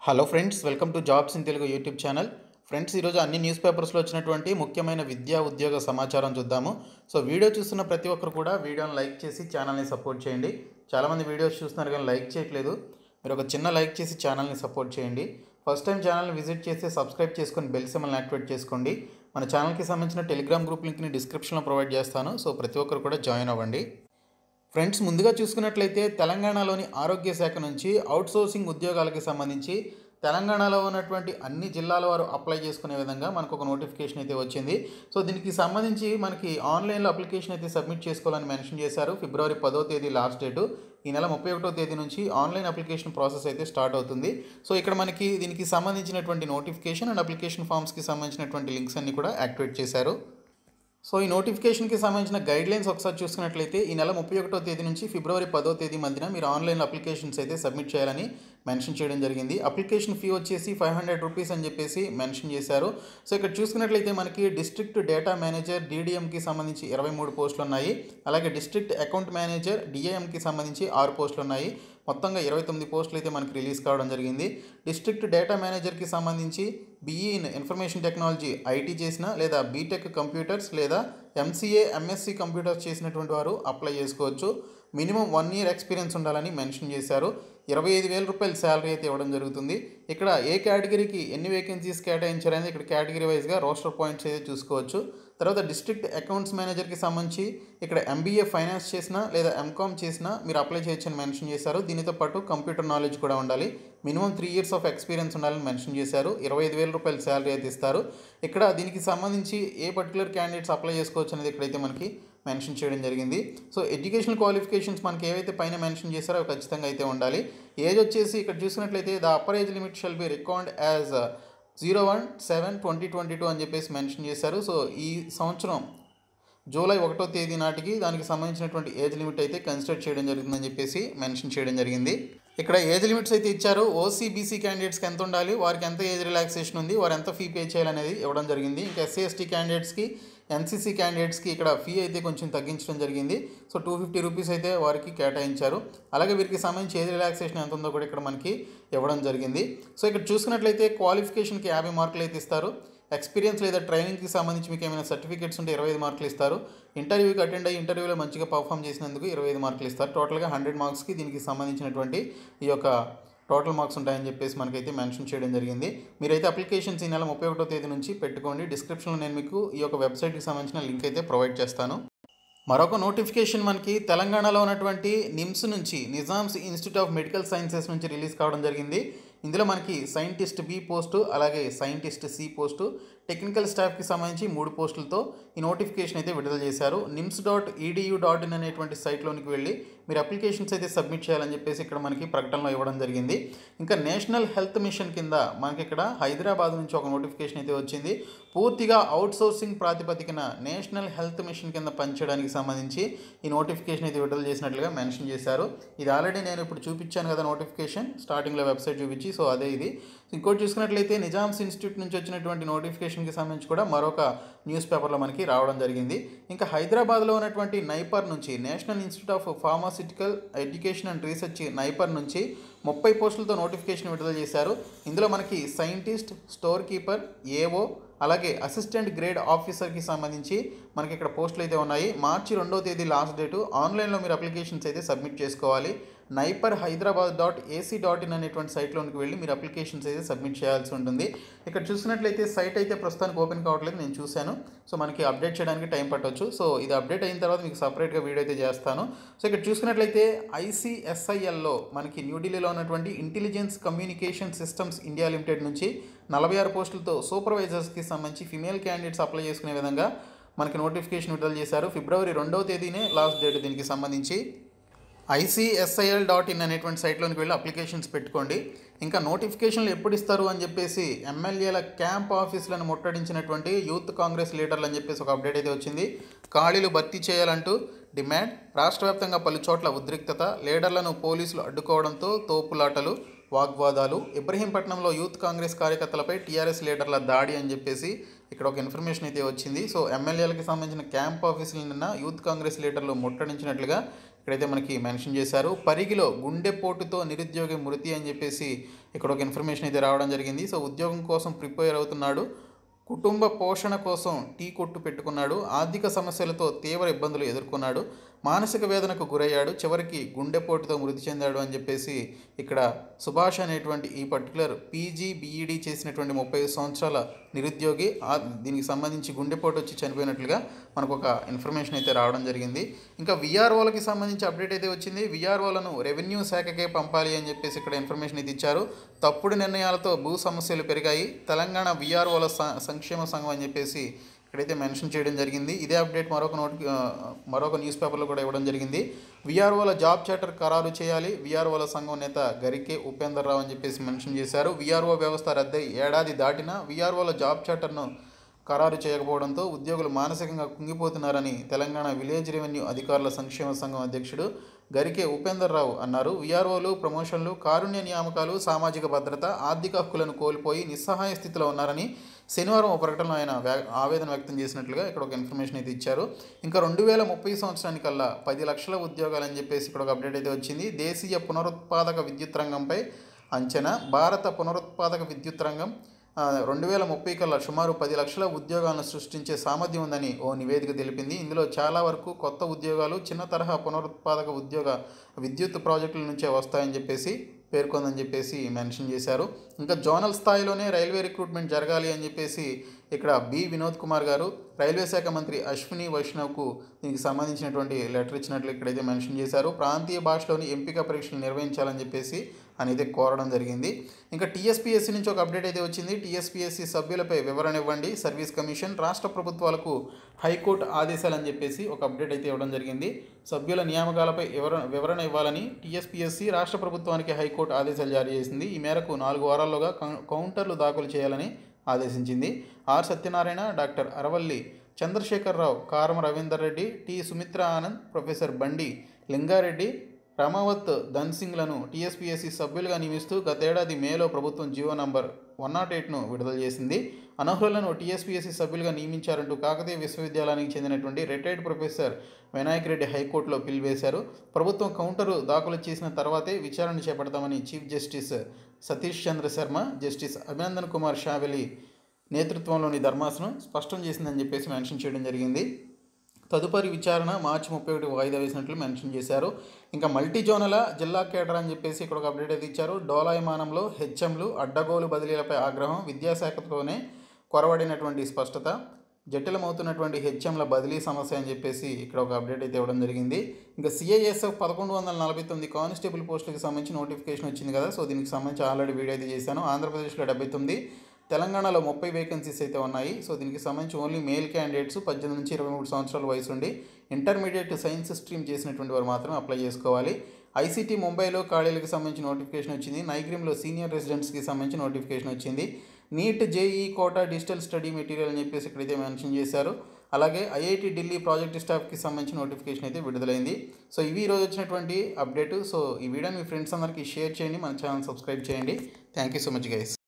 Hello friends, welcome to jobs in Telugu YouTube channel. Friends, ఈరోజు అన్ని news పేపర్స్లో వచ్చినటువంటి ముఖ్యమైన విద్యా ఉద్యోగ సమాచారం చూద్దాము. సో వీడియో చూస్తున్న ప్రతి ఒక్కరు కూడా వీడియోని లైక్ చేసి ఛానల్ని సపోర్ట్ చేయండి. చాలామంది వీడియోస్ చూస్తున్నారు కానీ లైక్ చేయట్లేదు. మీరు ఒక చిన్న లైక్ చేసి ఛానల్ని సపోర్ట్ చేయండి. ఫస్ట్ టైం ఛానల్ని విజిట్ చేస్తే సబ్స్క్రైబ్ చేసుకొని బెల్ సింబల్ని యాక్టివేట్ చేసుకోండి. మన ఛానల్కి సంబంధించిన టెలిగ్రామ్ గ్రూప్ లింక్ని డిస్క్రిప్షన్లో ప్రొవైడ్ చేస్తాను. సో ప్రతి ఒక్కరు కూడా జాయిన్ అవ్వండి. ఫ్రెండ్స్, ముందుగా చూసుకున్నట్లయితే తెలంగాణలోని ఆరోగ్య శాఖ నుంచి అవుట్సోర్సింగ్ ఉద్యోగాలకి సంబంధించి తెలంగాణలో ఉన్నటువంటి అన్ని జిల్లాల వారు అప్లై చేసుకునే విధంగా మనకు ఒక నోటిఫికేషన్ అయితే వచ్చింది. సో దీనికి సంబంధించి మనకి ఆన్లైన్లో అప్లికేషన్ అయితే సబ్మిట్ చేసుకోవాలని మెన్షన్ చేశారు. ఫిబ్రవరి 10వ తేదీ లాస్ట్ డేటు. ఈ నెల 31వ తేదీ నుంచి ఆన్లైన్ అప్లికేషన్ ప్రాసెస్ అయితే స్టార్ట్ అవుతుంది. సో ఇక్కడ మనకి దీనికి సంబంధించినటువంటి నోటిఫికేషన్ అండ్ అప్లికేషన్ ఫామ్స్కి సంబంధించినటువంటి లింక్స్ అన్ని కూడా యాక్టివేట్ చేశారు. సో ఈ నోటిఫికేషన్కి సంబంధించిన గైడ్లైన్స్ ఒకసారి చూసుకున్నట్లయితే ఈ నెల 31వ తేదీ నుంచి ఫిబ్రవరి 10వ తేదీ మధ్యన మీరు ఆన్లైన్ అప్లికేషన్స్ అయితే సబ్మిట్ చేయాలని మెన్షన్ చేయడం జరిగింది. అప్లికేషన్ ఫీ వచ్చేసి 500 రూపీస్ అని చెప్పేసి మెన్షన్ చేశారు. సో ఇక్కడ చూసుకున్నట్లయితే మనకి డిస్ట్రిక్ట్ డేటా మేనేజర్ DDMకి సంబంధించి 23 పోస్టులు ఉన్నాయి. అలాగే డిస్ట్రిక్ట్ అకౌంట్ మేనేజర్ DAMకి సంబంధించి 6 పోస్టులు ఉన్నాయి. మొత్తంగా 29 పోస్టులు అయితే మనకి రిలీజ్ కావడం జరిగింది. డిస్ట్రిక్ట్ డేటా మేనేజర్కి సంబంధించి BE in information technology IT చేసిన లేదా బీటెక్ కంప్యూటర్స్ లేదా MCA MSc కంప్యూటర్స్ చేసినటువంటి వారు అప్లై చేసుకోవచ్చు. మినిమం 1 year ఎక్స్పీరియన్స్ ఉండాలని మెన్షన్ చేశారు. 25,000 రూపాయల శాలరీ అయితే ఇవ్వడం జరుగుతుంది. ఇక్కడ ఏ కేటగిరీకి ఎన్ని వేకెన్సీస్ కేటాయించారనేది ఇక్కడ కేటగిరీ వైజ్గా రోస్టర్ పాయింట్స్ అయితే చూసుకోవచ్చు. తర్వాత డిస్ట్రిక్ట్ అకౌంట్స్ మేనేజర్కి సంబంధించి ఇక్కడ MBA ఫైనాన్స్ చేసినా లేదా MCOM చేసినా మీరు అప్లై చేయొచ్చని మెన్షన్ చేశారు. దీనితో పాటు కంప్యూటర్ నాలెడ్జ్ కూడా ఉండాలి. మినిమం 3 years ఆఫ్ ఎక్స్పీరియన్స్ ఉండాలని మెన్షన్ చేశారు. 25,000 రూపాయల శాలరీ అయితే ఇస్తారు. ఇక్కడ దీనికి సంబంధించి ఏ పర్టికులర్ క్యాండిడేట్స్ అప్లై చేసుకోవచ్చు అనేది ఇక్కడైతే మనకి మెన్షన్ చేయడం జరిగింది. సో ఎడ్యుకేషనల్ క్వాలిఫికేషన్స్ మనకి ఏవైతే పైన మెన్షన్ చేశారో అవి ఖచ్చితంగా అయితే ఉండాలి. ఏజ్ వచ్చేసి ఇక్కడ చూసినట్లయితే the upper age limit shall be record as 01/7/2022 అని చెప్పేసి మెన్షన్ చేశారు. సో ఈ సంవత్సరం జూలై 1వ తేదీ నాటికి దానికి సంబంధించినటువంటి ఏజ్ లిమిట్ అయితే కన్సిడర్ చేయడం జరుగుతుందని చెప్పేసి మెన్షన్ చేయడం జరిగింది. ఇక్కడ ఏజ్ లిమిట్స్ అయితే ఇచ్చారు. OC/BC క్యాండిడేట్స్కి ఎంత ఉండాలి, వారికి ఎంత ఏజ్ రిలాక్సేషన్ ఉంది, వారు ఎంత ఫీ పే చేయాలనేది ఇవ్వడం జరిగింది. ఇంకా SC/ST క్యాండిడేట్స్కి NCC క్యాండిడేట్స్కి ఇక్కడ ఫీ అయితే కొంచెం తగ్గించడం జరిగింది. సో 250 రూపీస్ అయితే వారికి కేటాయించారు. అలాగే వీరికి సంబంధించి ఏజ్ రిలాక్సేషన్ ఎంత ఉందో కూడా ఇక్కడ మనకి ఇవ్వడం జరిగింది. సో ఇక్కడ చూసుకున్నట్లయితే క్వాలిఫికేషన్కి 50 మార్కులు అయితే ఇస్తారు. ఎక్స్పీరియన్స్ లేదా ట్రైనింగ్కి సంబంధించి మీకు ఏమైనా సర్టిఫికేట్స్ ఉంటే 25 మార్కులు ఇస్తారు. ఇంటర్వ్యూకి అటెండ్ అయ్యి ఇంటర్వ్యూలో మంచిగా పర్ఫామ్ చేసినందుకు 25 మార్కులు ఇస్తారు. టోటల్గా 100 మార్క్స్కి దీనికి సంబంధించినటువంటి ఈ యొక్క టోటల్ మార్క్స్ ఉంటాయని చెప్పేసి మనకైతే మెన్షన్ చేయడం జరిగింది. మీరైతే అప్లికేషన్స్ ఈ నెల 31వ తేదీ నుంచి పెట్టుకోండి. డిస్క్రిప్షన్లో నేను మీకు ఈ యొక్క వెబ్సైట్కి సంబంధించిన లింక్ అయితే ప్రొవైడ్ చేస్తాను. మరొక నోటిఫికేషన్ మనకి తెలంగాణలో ఉన్నటువంటి నిమ్స్ నుంచి, Nizam's institute of medical sciences నుంచి రిలీజ్ కావడం జరిగింది. ఇందులో మనకి సైంటిస్ట్ B పోస్టు, అలాగే సైంటిస్ట్ C పోస్టు, టెక్నికల్ స్టాఫ్కి సంబంధించి 3 పోస్టులతో ఈ నోటిఫికేషన్ అయితే విడుదల చేశారు. nims.edu.in అనేటువంటి సైట్లోనికి వెళ్ళి మీరు అప్లికేషన్స్ అయితే సబ్మిట్ చేయాలని చెప్పేసి ఇక్కడ మనకి ప్రకటనలో ఇవ్వడం జరిగింది. ఇంకా నేషనల్ హెల్త్ మిషన్ కింద మనకి ఇక్కడ హైదరాబాద్ నుంచి ఒక నోటిఫికేషన్ అయితే వచ్చింది. పూర్తిగా అవుట్సోర్సింగ్ ప్రాతిపదికన నేషనల్ హెల్త్ మిషన్ కింద పనిచేయడానికి సంబంధించి ఈ నోటిఫికేషన్ అయితే విడుదల చేసినట్లుగా మెన్షన్ చేశారు. ఇది ఆల్రెడీ నేను ఇప్పుడు చూపించాను కదా నోటిఫికేషన్, స్టార్టింగ్లో వెబ్సైట్ చూపించి. సో అదే ఇది. ఇంకోటి చూసుకున్నట్లయితే నిజామ్స్ ఇన్స్టిట్యూట్ నుంచి వచ్చినటువంటి నోటిఫికేషన్కి సంబంధించి కూడా మరొక న్యూస్ పేపర్లో మనకి రావడం జరిగింది. ఇంకా హైదరాబాద్లో ఉన్నటువంటి నైపర్ నుంచి, national institute of pharmaceutical education and research NIPER నుంచి 30 పోస్టులతో నోటిఫికేషన్ విడుదల చేశారు. ఇందులో మనకి సైంటిస్ట్, స్టోర్ కీపర్, AO, అలాగే అసిస్టెంట్ గ్రేడ్ ఆఫీసర్కి సంబంధించి మనకి ఇక్కడ పోస్టులు అయితే ఉన్నాయి. మార్చి 2వ తేదీ లాస్ట్ డేటు. ఆన్లైన్లో మీరు అప్లికేషన్స్ అయితే సబ్మిట్ చేసుకోవాలి. naiparhyderabad.ac.in అనేటువంటి సైట్లోనికి వెళ్ళి మీరు అప్లికేషన్స్ అయితే సబ్మిట్ చేయాల్సి ఉంటుంది. ఇక్కడ చూసినట్లయితే సైట్ అయితే ప్రస్తుతానికి ఓపెన్ కావట్లేదు, నేను చూశాను. సో మనకి అప్డేట్ చేయడానికి టైం పట్టవచ్చు. సో ఇది అప్డేట్ అయిన తర్వాత మీకు సపరేట్గా వీడియో అయితే చేస్తాను. సో ఇక్కడ చూసుకున్నట్లయితే ICSILలో మనకి న్యూఢిల్లీలో ఉన్నటువంటి intelligence communication systems India limited నుంచి 46 పోస్టులతో సూపర్వైజర్స్కి సంబంధించి ఫిమేల్ క్యాండిడేట్స్ అప్లై చేసుకునే విధంగా మనకి నోటిఫికేషన్ విడుదల చేశారు. ఫిబ్రవరి 2వ తేదీనే లాస్ట్ డేట్ దీనికి సంబంధించి. ICSIL.in అనేటువంటి సైట్లోనికి వెళ్ళి అప్లికేషన్స్ పెట్టుకోండి. ఇంకా నోటిఫికేషన్లు ఎప్పుడు ఇస్తారు అని చెప్పేసి MLAల క్యాంప్ ఆఫీసులను ముట్టడించినటువంటి యూత్ కాంగ్రెస్ లీడర్లు అని చెప్పేసి ఒక అప్డేట్ అయితే వచ్చింది. ఖాళీలు భర్తీ చేయాలంటూ డిమాండ్. రాష్ట్ర వ్యాప్తంగా పలు చోట్ల ఉద్రిక్తత. లీడర్లను పోలీసులు అడ్డుకోవడంతో తోపులాటలు, వాగ్వాదాలు. ఇబ్రహీంపట్నంలో యూత్ కాంగ్రెస్ కార్యకర్తలపై TRS లీడర్ల దాడి అని చెప్పేసి ఇక్కడ ఒక ఇన్ఫర్మేషన్ అయితే వచ్చింది. సో MLAలకి సంబంధించిన క్యాంప్ ఆఫీసులు నిన్న యూత్ కాంగ్రెస్ లీడర్లు ముట్టడించినట్లుగా ఇక్కడైతే మనకి మెన్షన్ చేశారు. పరిగిలో గుండెపోటుతో నిరుద్యోగి మృతి అని చెప్పేసి ఇక్కడ ఒక ఇన్ఫర్మేషన్ అయితే రావడం జరిగింది. సో ఉద్యోగం కోసం ప్రిపేర్ అవుతున్నాడు, కుటుంబ పోషణ కోసం టీ కొట్టు పెట్టుకున్నాడు, ఆర్థిక సమస్యలతో తీవ్ర ఇబ్బందులు ఎదుర్కొన్నాడు, మానసిక వేదనకు గురయ్యాడు, చివరికి గుండెపోటుతో మృతి చెందాడు అని చెప్పేసి ఇక్కడ సుభాష్ అనేటువంటి ఈ పర్టికులర్ పీజీ బీఈడీ చేసినటువంటి 35 సంవత్సరాల నిరుద్యోగి దీనికి సంబంధించి గుండెపోటు వచ్చి చనిపోయినట్లుగా మనకు ఒక ఇన్ఫర్మేషన్ అయితే రావడం జరిగింది. ఇంకా విఆర్ఓలకి సంబంధించి అప్డేట్ అయితే వచ్చింది. విఆర్ఓలను రెవెన్యూ శాఖకే పంపాలి అని చెప్పేసి ఇక్కడ ఇన్ఫర్మేషన్ అయితే ఇచ్చారు. తప్పుడు నిర్ణయాలతో భూ సమస్యలు పెరిగాయి, తెలంగాణ విఆర్ఓల సంక్షేమ సంఘం అని చెప్పేసి ఇక్కడైతే మెన్షన్ చేయడం జరిగింది. ఇదే అప్డేట్ మరొక న్యూస్ పేపర్లో కూడా ఇవ్వడం జరిగింది. విఆర్ఓల జాబ్ చార్టర్ ఖరారు చేయాలి, విఆర్ఓల సంఘం నేత గరికే ఉపేందర్ రావు అని చెప్పేసి మెన్షన్ చేశారు. విఆర్ఓ వ్యవస్థ రద్దై ఏడాది దాటినా విఆర్ఓల జాబ్ చార్టర్ను ఖరారు చేయకపోవడంతో ఉద్యోగులు మానసికంగా కుంగిపోతున్నారని తెలంగాణ విలేజ్ రెవెన్యూ అధికారుల సంక్షేమ సంఘం అధ్యక్షుడు గరికే ఉపేందర్ రావు అన్నారు. విఆర్ఓలు ప్రమోషన్లు, కారుణ్య నియామకాలు, సామాజిక భద్రత, ఆర్థిక హక్కులను కోల్పోయి నిస్సహాయ స్థితిలో ఉన్నారని శనివారం ఒక ప్రకటనలో ఆయన ఆవేదన వ్యక్తం చేసినట్లుగా ఇక్కడ ఒక ఇన్ఫర్మేషన్ అయితే ఇచ్చారు. ఇంకా 2030 సంవత్సరానికల్లా 10 లక్షల ఉద్యోగాలని చెప్పేసి ఇక్కడ ఒక అప్డేట్ అయితే వచ్చింది. దేశీయ పునరుత్పాదక విద్యుత్ రంగంపై అంచనా. భారత పునరుత్పాదక విద్యుత్ రంగం 2030 కల్లా సుమారు 10 లక్షల ఉద్యోగాలను సృష్టించే సామర్థ్యం ఉందని ఓ నివేదిక తెలిపింది. ఇందులో చాలా వరకు కొత్త ఉద్యోగాలు చిన్న తరహా పునరుత్పాదక విద్యుత్ ప్రాజెక్టుల నుంచే వస్తాయని చెప్పేసి పేర్కొందని చెప్పేసి మెన్షన్ చేశారు. ఇంకా జోనల్ స్థాయిలోనే రైల్వే రిక్రూట్మెంట్ జరగాలి అని చెప్పేసి ఇక్కడ బి వినోద్ కుమార్ గారు రైల్వే శాఖ మంత్రి అశ్విని వైష్ణవ్కు దీనికి సంబంధించినటువంటి లెటర్ ఇచ్చినట్లు ఇక్కడైతే మెన్షన్ చేశారు. ప్రాంతీయ భాషలోని ఎంపిక పరీక్షలు నిర్వహించాలని చెప్పేసి అనేది కోరడం జరిగింది. ఇంకా టీఎస్పీఎస్సీ నుంచి ఒక అప్డేట్ అయితే వచ్చింది. టీఎస్పీఎస్సీ సభ్యులపై వివరణ ఇవ్వండి, సర్వీస్ కమిషన్ రాష్ట్ర ప్రభుత్వాలకు హైకోర్టు ఆదేశాలు అని చెప్పేసి ఒక అప్డేట్ అయితే ఇవ్వడం జరిగింది. సభ్యుల నియామకాలపై వివరణ ఇవ్వాలని టీఎస్పీఎస్సీ రాష్ట్ర ప్రభుత్వానికి హైకోర్టు ఆదేశాలు జారీ చేసింది. ఈ మేరకు 4 వారాల్లోగా కౌంటర్లు దాఖలు చేయాలని ఆదేశించింది. R Satyanarayana, doctor Aravalli Chandrasekhararao, Karama Ravinder Reddy, T Sumitra Anand, professor Bandi Lingareddy, Ramavath ధన్సింగ్లను TSPSC సభ్యులుగా నియమిస్తూ గతేడాది మేలో ప్రభుత్వం జీవో నంబర్ 108ను విడుదల చేసింది. అనర్హులను టీఎస్పీఎస్సీ సభ్యులుగా నియమించారంటూ కాకతీయ విశ్వవిద్యాలయానికి చెందినటువంటి రిటైర్డ్ ప్రొఫెసర్ వినాయక్ రెడ్డి హైకోర్టులో పిల్ వేశారు. ప్రభుత్వం కౌంటరు దాఖలు చేసిన తర్వాతే విచారణ చేపడతామని chief justice Satish Chandra Sharma, justice Abhinandan Kumar Shavili నేతృత్వంలోని ధర్మాసనం స్పష్టం చేసిందని చెప్పేసి మెన్షన్ చేయడం జరిగింది. తదుపరి విచారణ మార్చి 31 వాయిదా వేసినట్లు మెన్షన్ చేశారు. ఇంకా మల్టీ జోనల జిల్లా కేడర్ అని చెప్పేసి ఇక్కడ ఒక అప్డేట్ అయితే ఇచ్చారు. డోలాయమానంలో హెచ్ఎంలు అడ్డగోలు బదిలీలపై ఆగ్రహం, విద్యాశాఖతోనే కొరవడినటువంటి స్పష్టత, జటిలమవుతున్నటువంటి హెచ్ఎంల బదిలీ సమస్య అని చెప్పేసి ఇక్కడ ఒక అప్డేట్ అయితే ఇవ్వడం జరిగింది. ఇంకా సిఐఎస్ఎఫ్ 1149 కానిస్టేబుల్ పోస్టులకు సంబంధించి నోటిఫికేషన్ వచ్చింది కదా. సో దీనికి సంబంధించి ఆల్రెడీ వీడియో అయితే చేశాను. ఆంధ్రప్రదేశ్లో 79, తెలంగాణలో 30 వేకెన్సీస్ అయితే ఉన్నాయి. సో దీనికి సంబంధించి ఓన్లీ మేల్ క్యాండిడేట్స్ 18 నుంచి 23 సంవత్సరాల వయసు ఉండి ఇంటర్మీడియట్ సైన్స్ స్ట్రీమ్ చేసినటువంటి వారు మాత్రం అప్లై చేసుకోవాలి. ఐసీటీ ముంబైలో ఖాళీలకు సంబంధించి నోటిఫికేషన్ వచ్చింది. నైగ్రీమ్లో సీనియర్ రెసిడెంట్స్కి సంబంధించి నోటిఫికేషన్ వచ్చింది. NEET JEE quota digital study material అని చెప్పేసి ఇక్కడైతే మెన్షన్ చేశారు. అలాగే ఐఐటి ఢిల్లీ ప్రాజెక్ట్ స్టాఫ్కి సంబంధించిన నోటిఫికేషన్ అయితే విడుదలైంది. సో ఇవి ఈరోజు వచ్చినటువంటి అప్డేట్. సో ఈ వీడియోని మీ ఫ్రెండ్స్ అందరికీ షేర్ చేయండి, మన ఛానల్ సబ్స్క్రైబ్ చేయండి. Thank you so much guys.